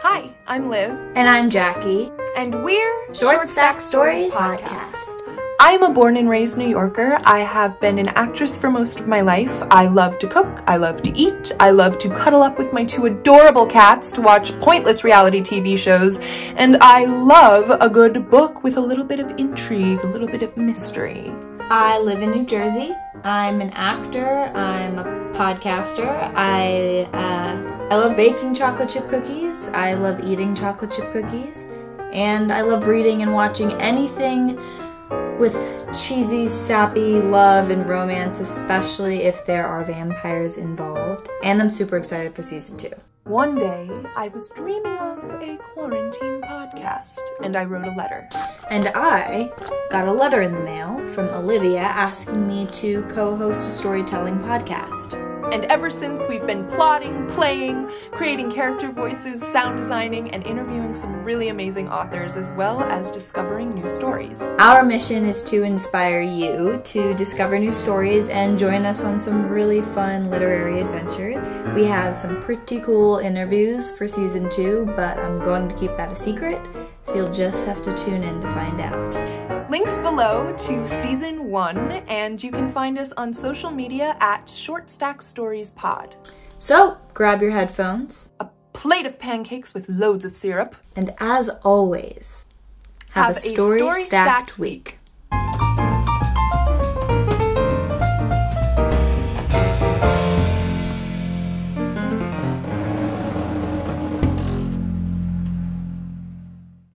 Hi, I'm Liv. And I'm Jackie. And we're Short Stack Stories Podcast. I'm a born and raised New Yorker. I have been an actress for most of my life. I love to cook, I love to eat, I love to cuddle up with my two adorable cats to watch pointless reality TV shows, and I love a good book with a little bit of intrigue, a little bit of mystery. I live in New Jersey. I'm an actor. I'm a podcaster. I love baking chocolate chip cookies. I love eating chocolate chip cookies. And I love reading and watching anything with cheesy, sappy love and romance, especially if there are vampires involved. And I'm super excited for season 2. One day, I was dreaming of a quarantine podcast, and I wrote a letter. And I got a letter in the mail from Olivia asking me to co-host a storytelling podcast. And ever since, we've been plotting, playing, creating character voices, sound designing, and interviewing some really amazing authors, as well as discovering new stories. Our mission is to inspire you to discover new stories and join us on some really fun literary adventures. We have some pretty cool interviews for season 2, but I'm going to keep that a secret, so you'll just have to tune in to find out. Links below to season 1, and you can find us on social media at Short Stack Stories Pod. So, grab your headphones, a plate of pancakes with loads of syrup, and as always, have a story-stacked week.